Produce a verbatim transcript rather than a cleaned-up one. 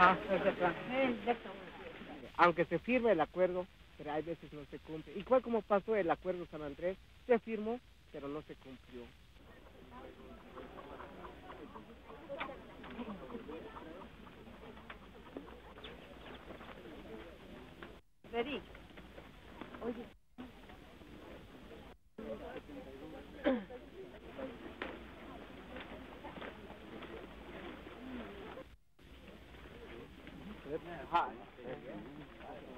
Ajá, etcétera. Aunque se firme el acuerdo, pero hay veces no se cumple. Igual como pasó el acuerdo San Andrés, se firmó, pero no se cumplió. Freddy, oye. Hi.